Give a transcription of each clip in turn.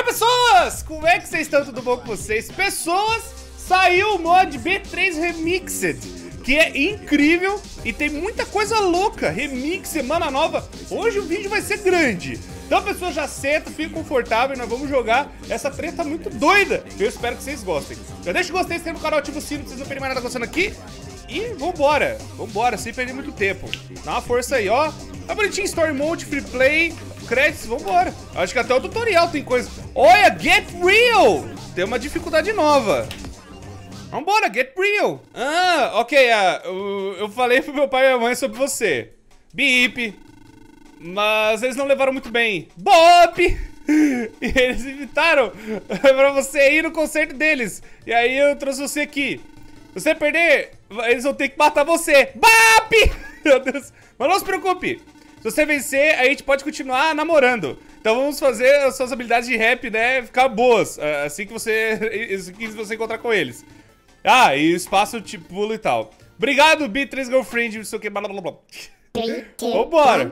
pessoas! Como é que vocês estão? Tudo bom com vocês? Pessoas, saiu o mod B3 Remixed, que é incrível e tem muita coisa louca. Remix, semana nova. Hoje o vídeo vai ser grande. Então, pessoas, já senta, fica confortável e nós vamos jogar essa treta muito doida. Eu espero que vocês gostem. Já deixa o gostei, se inscreve no canal, ativa o sino pra vocês não perderem mais nada acontecendo aqui. E vambora, sem perder muito tempo. Dá uma força aí, ó. Tá bonitinho, Story Mode, Free Play, créditos, vambora. Acho que até o tutorial tem coisa. Olha, Get Real! Tem uma dificuldade nova. Vambora, Get Real. Ah, ok, eu falei pro meu pai e minha mãe sobre você. Bip. Mas eles não levaram muito bem. Bop! E eles invitaram pra você ir no concerto deles. E aí eu trouxe você aqui. Se você perder, eles vão ter que matar você. Bop! Meu Deus. Mas não se preocupe. Se você vencer, a gente pode continuar namorando. Então vamos fazer as suas habilidades de rap, né, ficar boas. Assim que você encontrar com eles. Ah, e espaço tipo pulo e tal. Obrigado, B3 Girlfriend, não sei o que, blá blá blá. Vambora.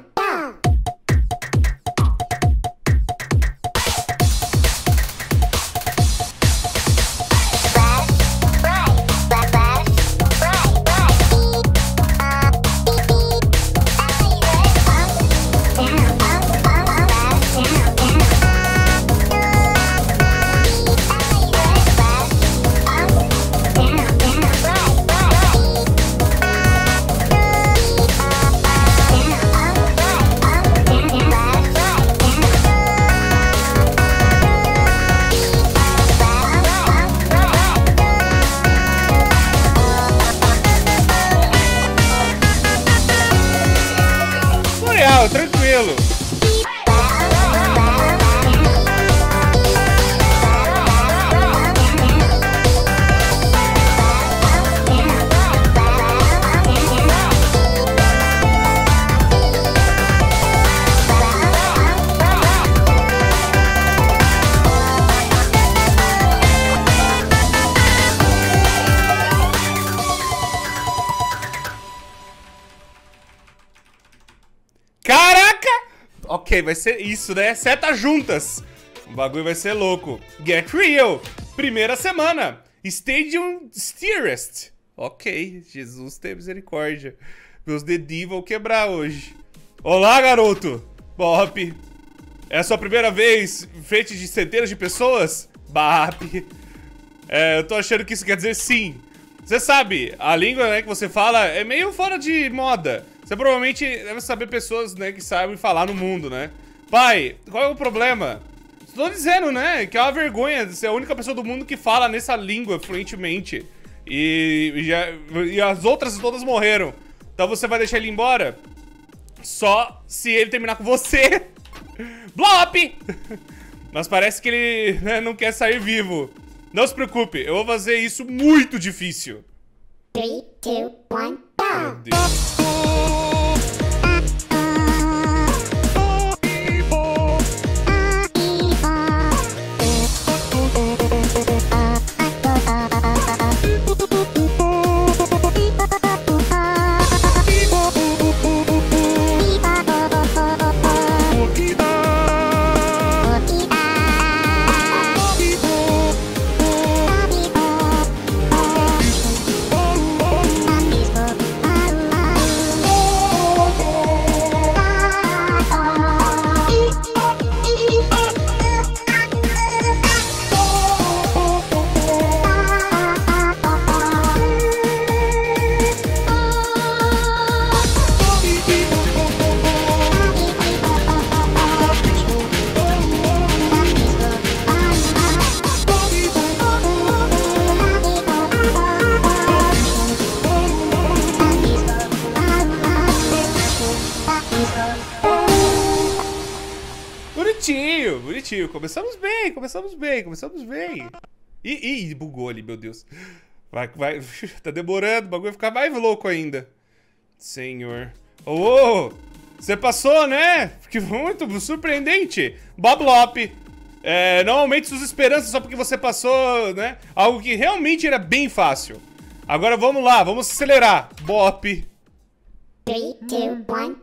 Tranquilo. Ok, vai ser isso, né? Setas juntas. O bagulho vai ser louco. Get Real. Primeira semana. Stadium Steerest. Ok, Jesus tem misericórdia. Meus dedinhos vão quebrar hoje. Olá, garoto. Bop. É a sua primeira vez em frente de centenas de pessoas? Bap. Eu tô achando que isso quer dizer sim. Você sabe, a língua, né, que você fala é meio fora de moda. Você provavelmente deve saber pessoas, né, que sabem falar no mundo, né? Pai, qual é o problema? Estou dizendo, né, que é uma vergonha ser a única pessoa do mundo que fala nessa língua fluentemente. E as outras todas morreram. Então você vai deixar ele embora? Só se ele terminar com você. Blop! Mas parece que ele, né, não quer sair vivo. Não se preocupe, eu vou fazer isso muito difícil. 3, 2, 1, Meu go! Deus. Bonitinho, bonitinho. Começamos bem. Ih, bugou ali, meu Deus. Vai, tá demorando, o bagulho vai ficar mais louco ainda. Senhor. Oh, você passou, né? Que muito surpreendente. Boblop. Não aumente suas esperanças só porque você passou, né? Algo que realmente era bem fácil. Agora vamos lá, vamos acelerar. Bop. 3, 2, 1, go!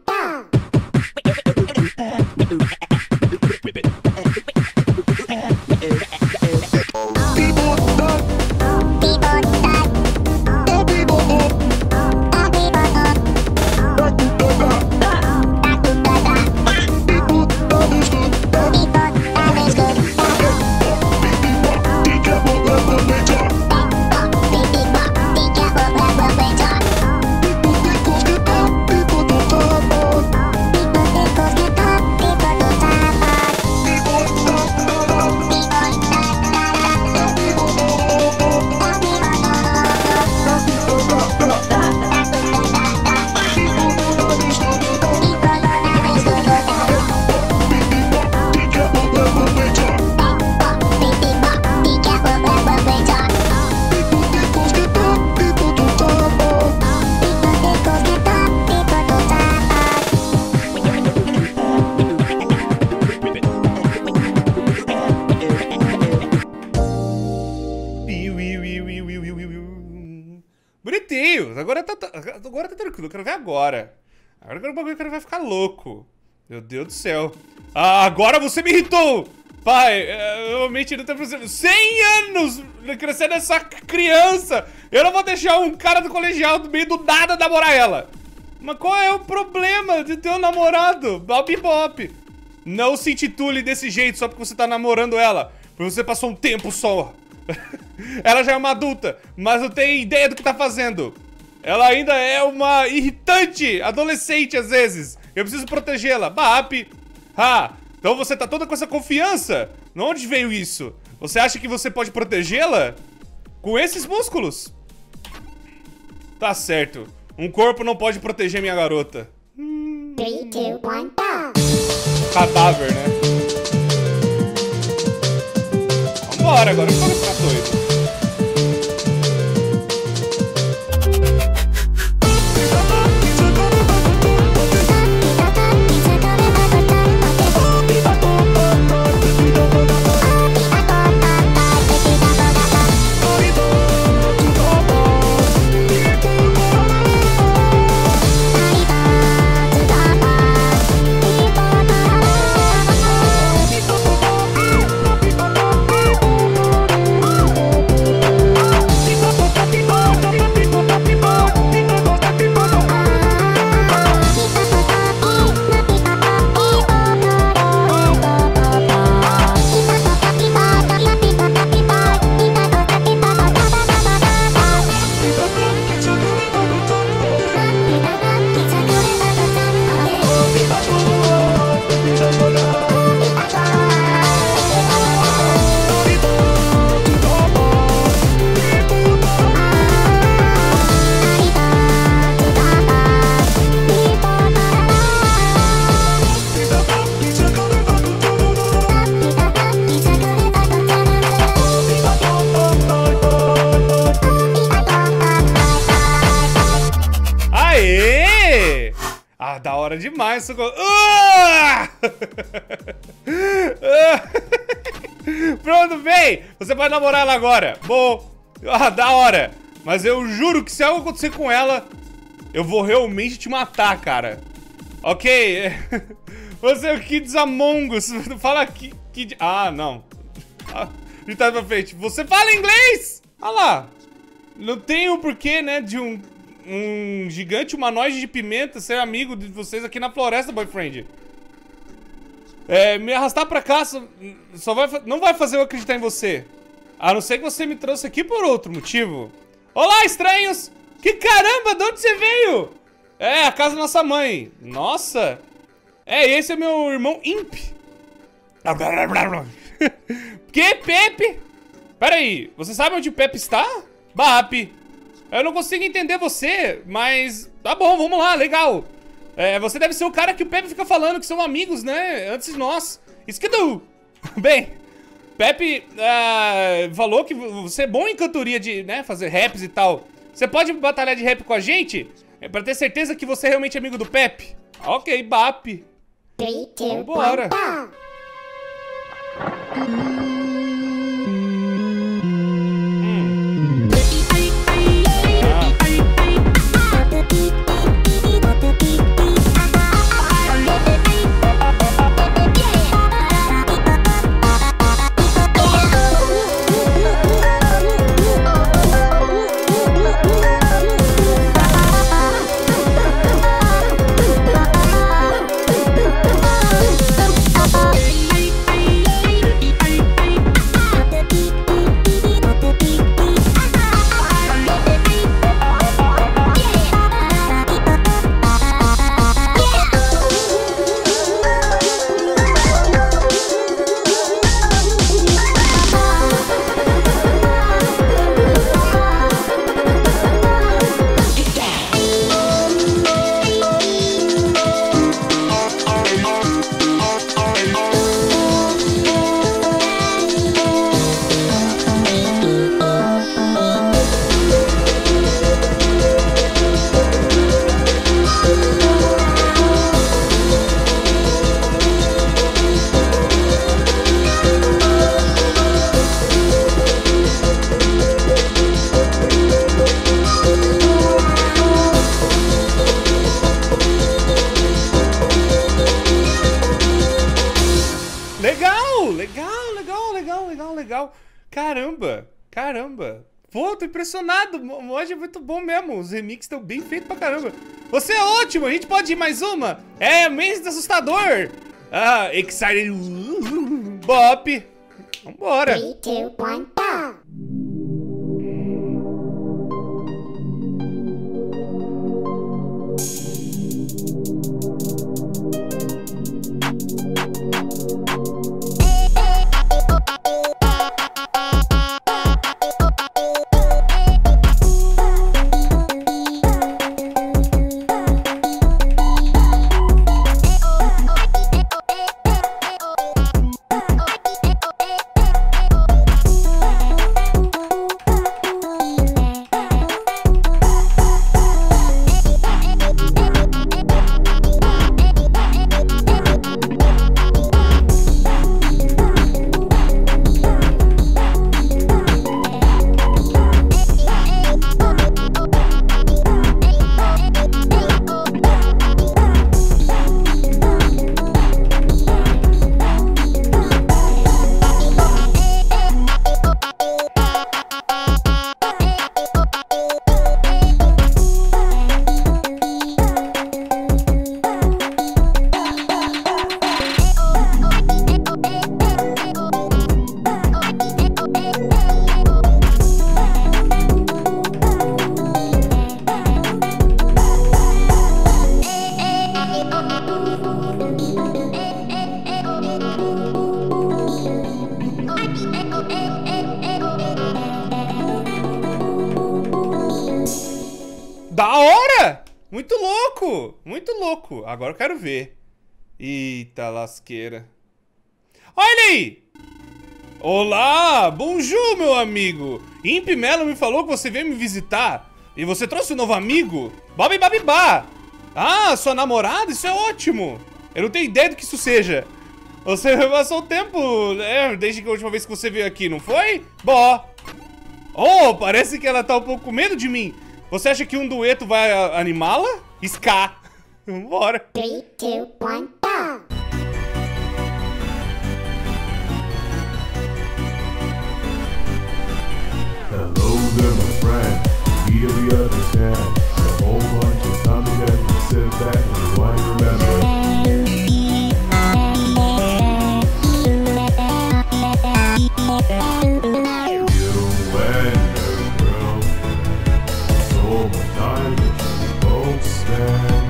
tenho. Agora tá tranquilo, eu quero ver agora. Agora o bagulho vai ficar louco. Meu Deus do céu. Ah, agora você me irritou. Pai, eu realmente não tô precisando. 100 anos crescendo essa criança. Eu não vou deixar um cara do colegial do meio do nada namorar ela. Mas qual é o problema de ter um namorado? Bob Bop. Não se intitule desse jeito só porque você tá namorando ela. Porque você passou um tempo só. Ela já é uma adulta, mas não tem ideia do que tá fazendo. Ela ainda é uma irritante adolescente às vezes. Eu preciso protegê-la. Bap. Ah, então você tá toda com essa confiança? De onde veio isso? Você acha que você pode protegê-la? Com esses músculos? Tá certo. Um corpo não pode proteger minha garota. 3, 2, 1, go! Cadáver, né? Vambora, agora eu vou ficar doido. Ah, da hora demais. Pronto, vem. Você pode namorar ela agora. Bom, da hora. Mas eu juro que se algo acontecer com ela, eu vou realmente te matar, cara. Ok. Você é o Kids Among Us. Fala Kid... Ah, não. De trás pra frente. Você fala inglês? Ah lá. Não tem um porquê, né, de um gigante humanoide de pimenta ser amigo de vocês aqui na floresta, boyfriend. Me arrastar pra cá não vai fazer eu acreditar em você. A não ser que você me trouxe aqui por outro motivo. Olá, estranhos! Que caramba, de onde você veio? É, a casa da nossa mãe. Nossa! Esse é meu irmão Imp. Que, Pepe? Pera aí, você sabe onde o Pepe está? Bap. Eu não consigo entender você, mas... Tá bom, vamos lá, legal. Você deve ser o cara que o Pepe fica falando, que são amigos, né? Antes de nós. Skidoo! Bem, Pepe falou que você é bom em cantoria de, né, fazer raps e tal. Você pode batalhar de rap com a gente? Pra ter certeza que você é realmente amigo do Pepe? Ok, Bap. 3, 2, 1, Vambora. go! legal. Caramba. Pô, tô impressionado. O mod é muito bom mesmo. Os remixes estão bem feitos pra caramba. Você é ótimo. A gente pode ir mais uma? É, Amazing Assustador. Ah, Excited Bop. Vambora. 3, 2, 1, go! Da hora! Muito louco. Agora eu quero ver. Eita lasqueira. Olha aí! Olá! Bonjour, meu amigo! Imp Melo me falou que você veio me visitar. E você trouxe um novo amigo? Bob Babibá! Ah, sua namorada? Isso é ótimo! Eu não tenho ideia do que isso seja. Você passou o tempo, desde que a última vez que você veio aqui, não foi? Bom. Oh, parece que ela tá um pouco com medo de mim. Você acha que um dueto vai animá-la? Ska. Vambora. 3, 2, 1, go! Hello there, my friend. We are the other 10. A whole bunch of Tommy that you sit back and rewind, remember. You and your girlfriend. So much time that you both spend.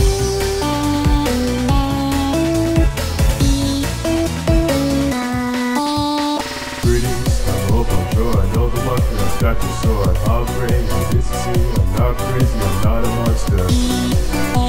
Greetings, I hope I'm sure I know the one that's got your sword. How crazy this is here. I'm not crazy, I'm not a monster.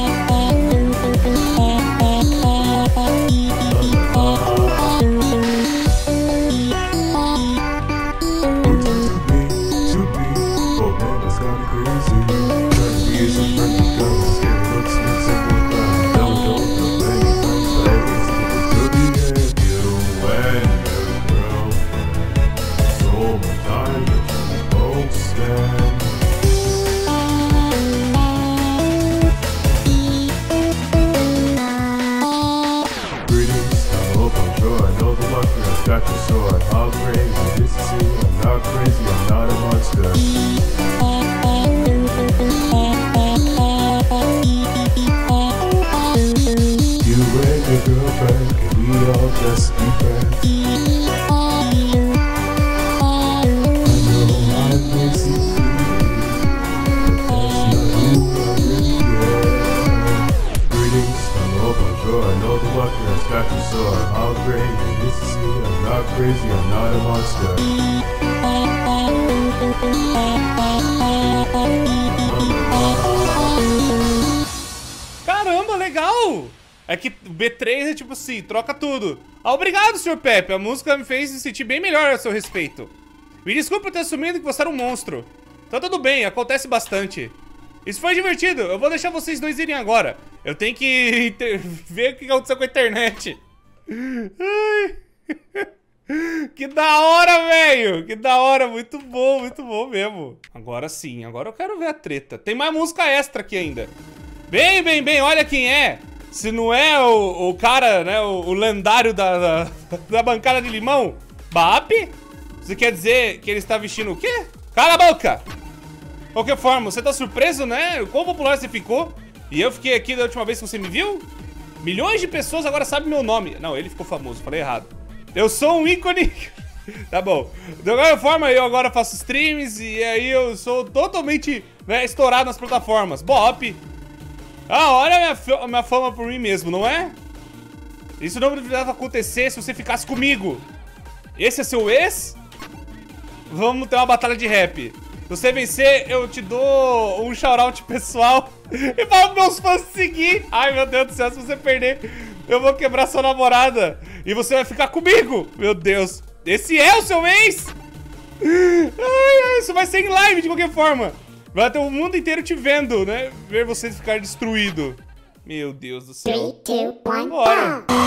Got your sword, how crazy this is here. I'm not crazy, I'm not a monster. You and your girlfriend, can we all just be friends? I know I'm crazy too, but that's not who I really am. Greetings, hello, bonjour, I know the one that's got your sword. How crazy this is here. I'm not crazy, I'm not a monster. Caramba, legal! É que o B3 é tipo assim, troca tudo. Ah, obrigado, Sr. Pepe. A música me fez me sentir bem melhor a seu respeito. Me desculpe por ter assumido que você era um monstro. Tá tudo bem, acontece bastante. Isso foi divertido. Eu vou deixar vocês dois irem agora. Eu tenho que ver o que aconteceu com a internet. Ai. Que da hora, velho! Que da hora, muito bom mesmo. Agora sim, agora eu quero ver a treta. Tem mais música extra aqui ainda. Bem, olha quem é. Se não é o cara, né, o lendário da bancada de limão. Bap? Você quer dizer que ele está vestindo o quê? Cala a boca! De qualquer forma, você tá surpreso, né? Quão popular você ficou? E eu fiquei aqui da última vez que você me viu? Milhões de pessoas agora sabem meu nome. Não, ele ficou famoso, falei errado. Eu sou um ícone. Tá bom. De qualquer forma, eu agora faço streams e aí eu sou totalmente, né, estourado nas plataformas. Bop. Ah, olha a minha fama por mim mesmo, não é? Isso não deveria acontecer se você ficasse comigo. Esse é seu ex? Vamos ter uma batalha de rap. Se você vencer, eu te dou um shoutout pessoal e falo pros meus fãs seguir. Ai, meu Deus do céu, se você perder, eu vou quebrar sua namorada e você vai ficar comigo. Meu Deus. Esse é o seu ex? Ai, isso vai ser em live de qualquer forma. Vai ter o mundo inteiro te vendo, né? Ver você ficar destruído. Meu Deus do céu. 3, 2, 1, Bora. go!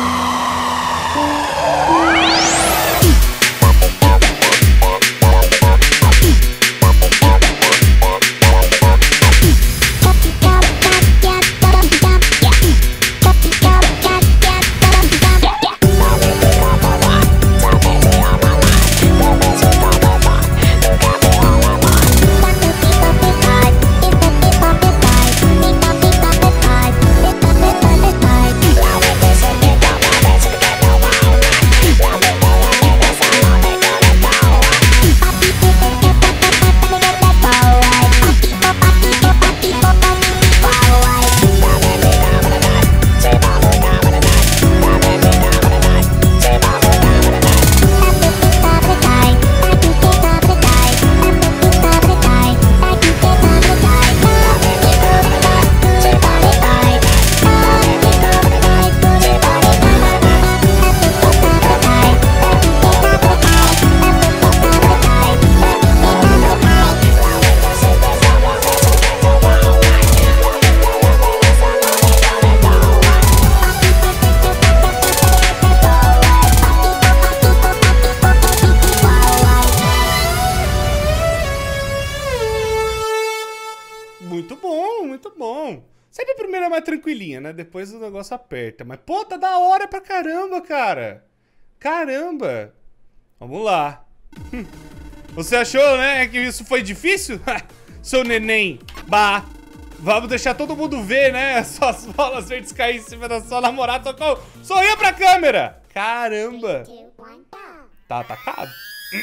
Muito bom, muito bom. Sempre a primeira é mais tranquilinha, né? Depois o negócio aperta. Mas, pô, tá da hora pra caramba, cara. Caramba. Vamos lá. Você achou, né, que isso foi difícil? Seu neném. Bah. Vamos deixar todo mundo ver, né? Suas bolas verdes cair em cima da sua namorada. Sorria pra câmera. Caramba. 3, 2, 1, go! Tá atacado.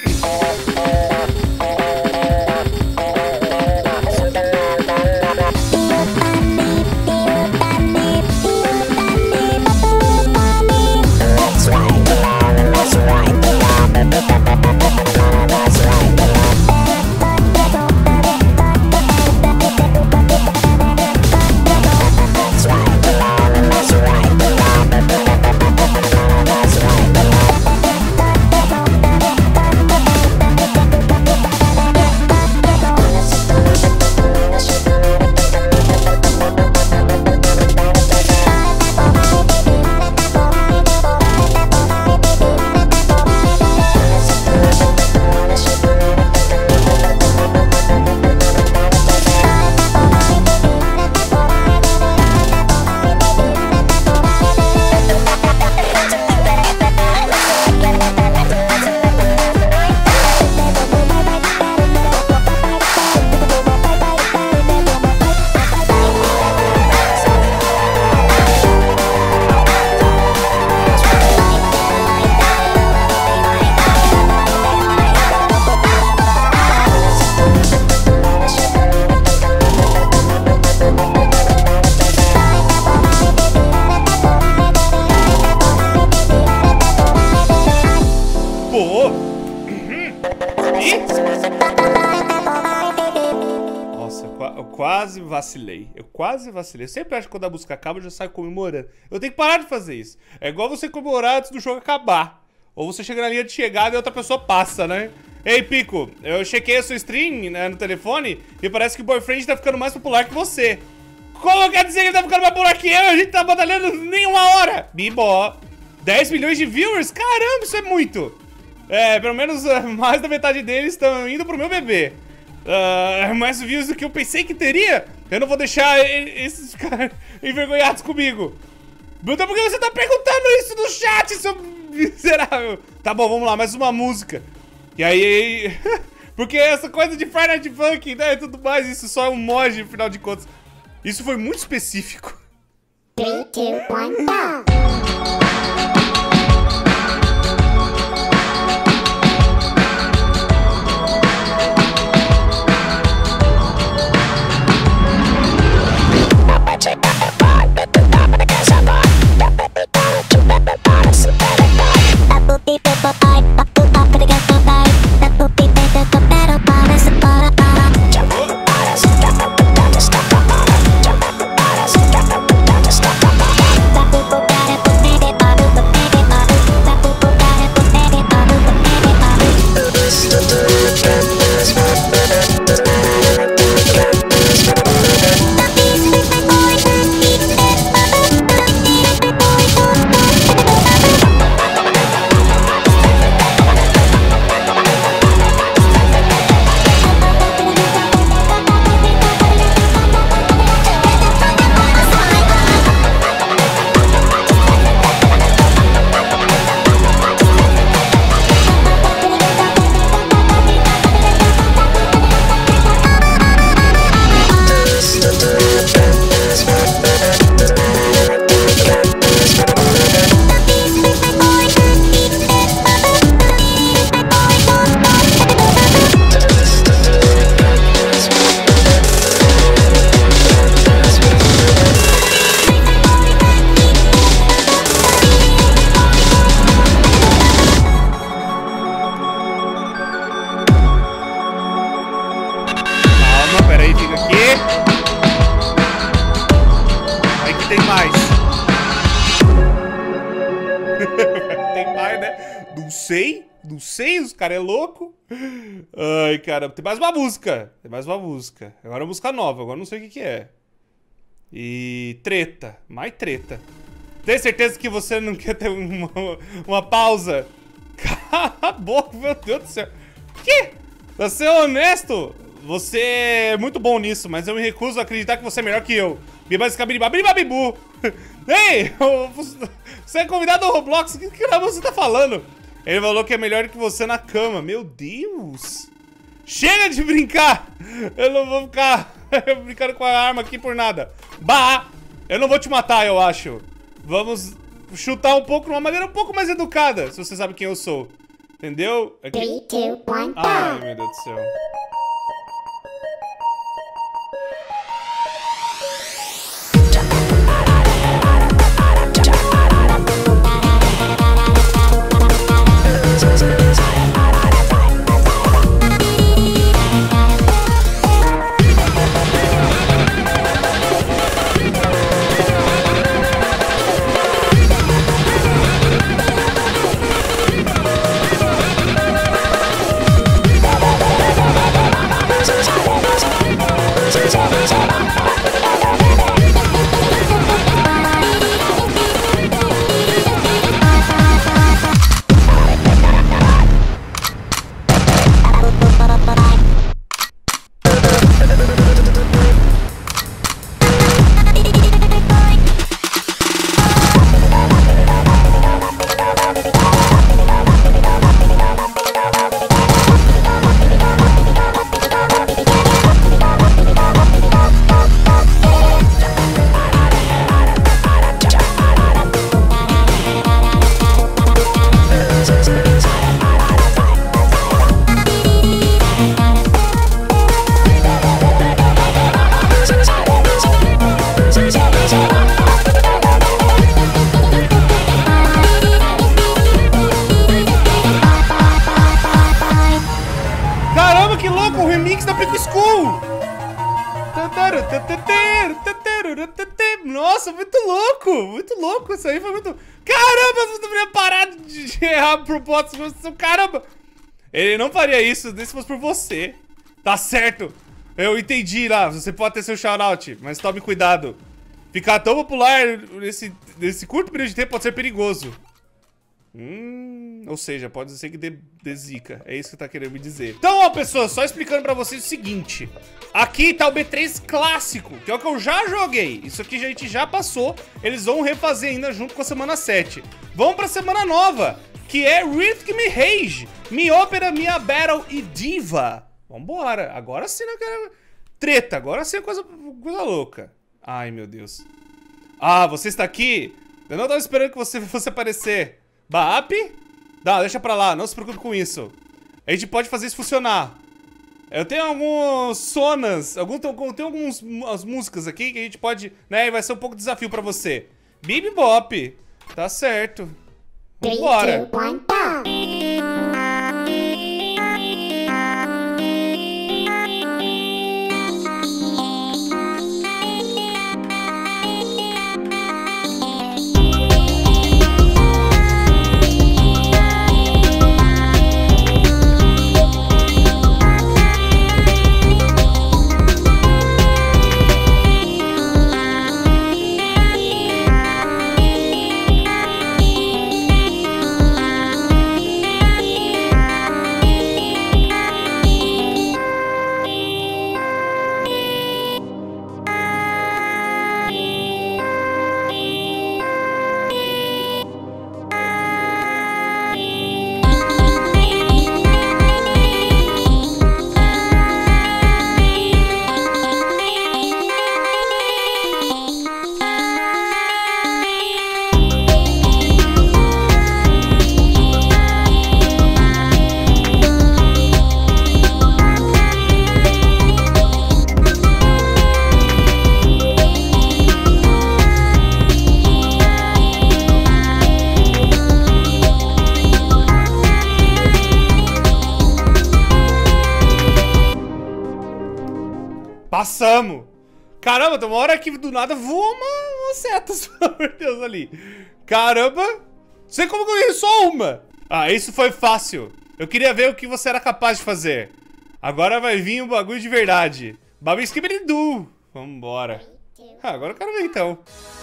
Nossa, eu quase vacilei. Eu quase vacilei. Eu sempre acho que quando a música acaba eu já saio comemorando. Eu tenho que parar de fazer isso. É igual você comemorar antes do jogo acabar. Ou você chega na linha de chegada e outra pessoa passa, né? Ei, Pico, eu chequei a sua stream, né, no telefone e parece que o boyfriend tá ficando mais popular que você. Como quer dizer que ele tá ficando mais popular que eu? A gente tá batalhando nem uma hora. Bibó. 10 milhões de viewers? Caramba, isso é muito. É, pelo menos mais da metade deles estão indo pro meu bebê. Mais views do que eu pensei que teria. Eu não vou deixar esses ficarem envergonhados comigo. Então por que você tá perguntando isso no chat, seu miserável. Tá bom, vamos lá, mais uma música. E aí... Porque essa coisa de Friday Night Funk, né, e tudo mais, isso só é um mod, afinal de contas. Isso foi muito específico. 3, 2, 1, go! Peraí, fica aqui. Aí que tem mais. Tem mais, né? Não sei, os caras é louco. Ai, cara, tem mais uma música. Agora é uma música nova, agora não sei o que que é. E treta, mais treta. Tem certeza que você não quer ter uma pausa? Cala a boca, meu Deus do céu. Que? Pra ser honesto, você é muito bom nisso, mas eu me recuso a acreditar que você é melhor que eu. Bibabibu. Ei, você é convidado ao Roblox, o que você tá falando? Ele falou que é melhor que você na cama. Meu Deus. Chega de brincar. Eu não vou ficar brincando com a arma aqui por nada. Bah, eu não vou te matar, eu acho. Vamos chutar um pouco de uma maneira um pouco mais educada, se você sabe quem eu sou. Entendeu? 3, 2, 1, Ai, go! meu Deus do céu. Nossa, muito louco, isso aí foi muito... Caramba, você deveria parar de errar pro propósito, caramba. Ele não faria isso se fosse por você. Tá certo, eu entendi lá, você pode ter seu shoutout, mas tome cuidado. Ficar tão popular nesse curto período de tempo pode ser perigoso. Ou seja, pode ser que dê zica. É isso que tá querendo me dizer. Então, ó, pessoal, só explicando pra vocês o seguinte. Aqui tá o B3 clássico, que é o que eu já joguei. Isso aqui a gente já passou. Eles vão refazer ainda junto com a semana 7. Vamos pra semana nova, que é Rhythm Rage, Mi Opera, Mia Battle e Diva. Vambora. Agora sim eu quero... Treta, agora sim é coisa louca. Ai, meu Deus. Ah, você está aqui? Eu não tava esperando que você fosse aparecer. Baap? Não, deixa pra lá, não se preocupe com isso. A gente pode fazer isso funcionar. Eu tenho alguns sonas, tem algumas músicas aqui que a gente pode, né, vai ser um pouco de desafio pra você. Bibi Bop, tá certo. 3, Vambora. 2, 1, go! Passamos! Caramba, tem uma hora que do nada voa uma seta, pelo amor de Deus, ali. Caramba! Não sei como que eu ganhei só uma! Ah, isso foi fácil. Eu queria ver o que você era capaz de fazer. Agora vai vir um bagulho de verdade. Babi Skibidi-Doo. Vambora. Ah, agora eu quero ver então.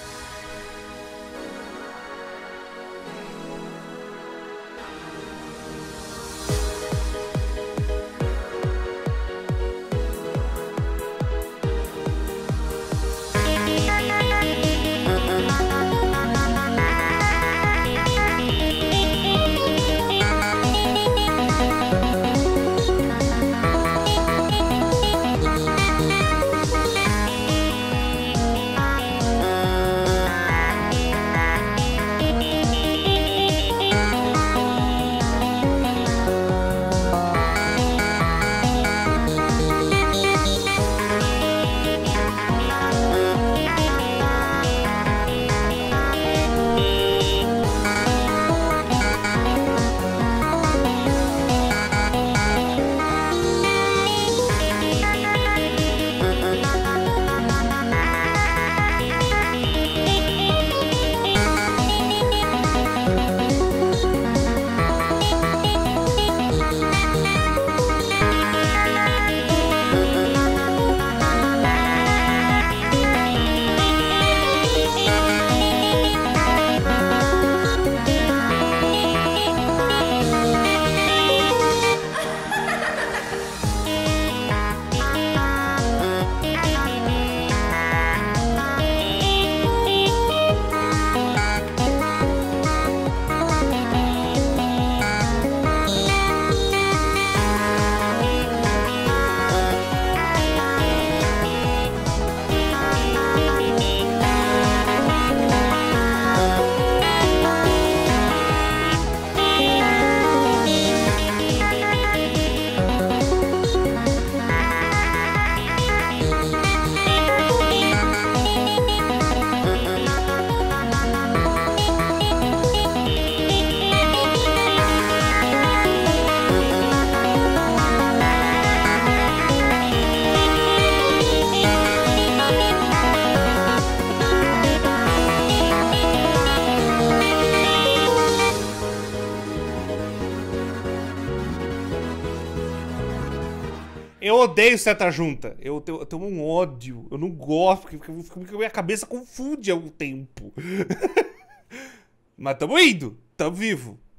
Eu odeio seta junta. Eu tenho um ódio. Eu não gosto, porque minha cabeça confunde ao tempo. Mas tamo indo. Tamo vivo.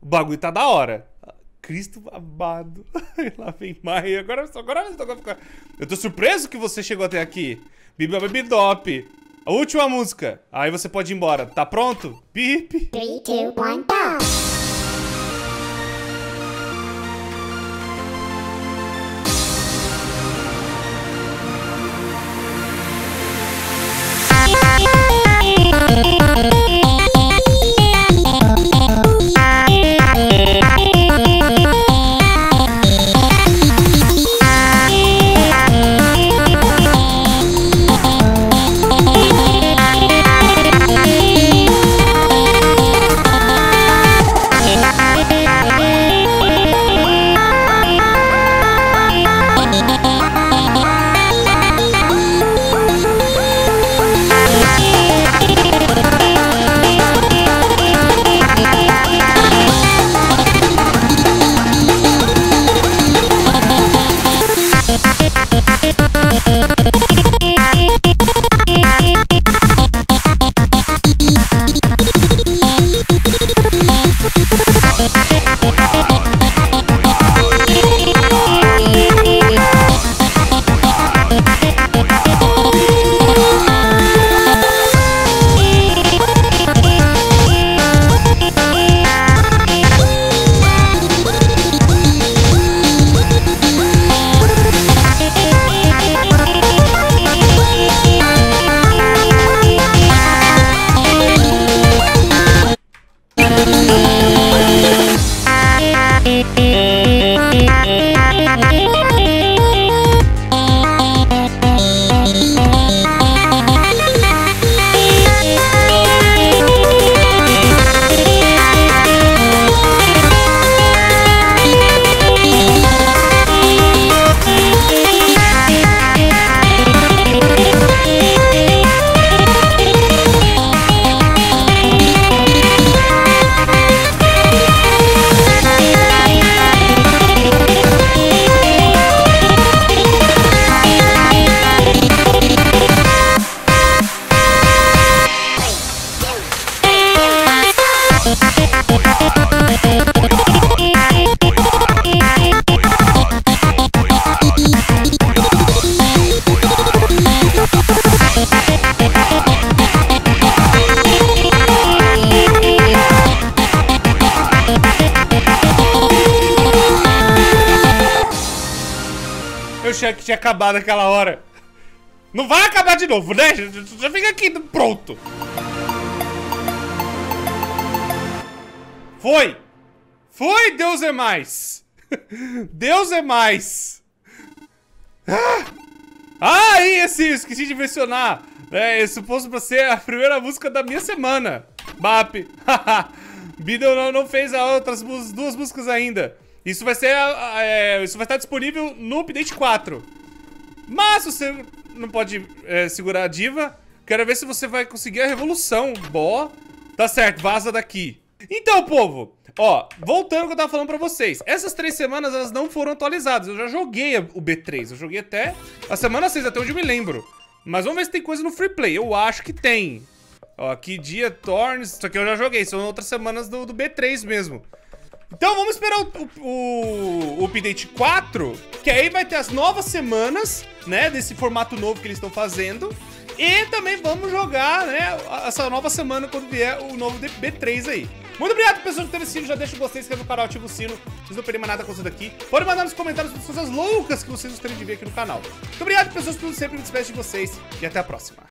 O bagulho tá da hora. Cristo amado. Lá vem mais. Agora eu tô surpreso que você chegou até aqui. Bibidop. A última música. Aí você pode ir embora. Tá pronto? Bip. 3, 2, 1, go! Eu achei que tinha acabado naquela hora. Não vai acabar de novo, né? Já fica aqui, pronto. Foi! Foi, Deus é mais! Deus é mais! Aí, esqueci de mencionar. É suposto pra ser a primeira música da minha semana. BAP. Bidon não fez as outras duas músicas ainda. Isso vai ser isso vai estar disponível no update 4. Mas se você não pode segurar a diva, quero ver se você vai conseguir a revolução. Boa. Tá certo, vaza daqui. Então, povo, ó, voltando ao que eu tava falando pra vocês. Essas 3 semanas, elas não foram atualizadas. Eu já joguei o B3, eu joguei até a semana 6, até onde eu me lembro. Mas vamos ver se tem coisa no Free Play. Eu acho que tem. Ó, aqui dia, Thorns, isso aqui eu já joguei. São outras semanas do B3 mesmo. Então vamos esperar o update 4, que aí vai ter as novas semanas, né, desse formato novo que eles estão fazendo. E também vamos jogar, né, essa nova semana quando vier o novo B3 aí. Muito obrigado, pessoas, por terem assistido. Já deixa o gostei, se inscreve no canal, ativa o sino. Vocês não perderem mais nada com isso daqui. Podem mandar nos comentários as coisas loucas que vocês gostariam de ver aqui no canal. Muito obrigado, pessoas, por sempre me despeço de vocês. E até a próxima.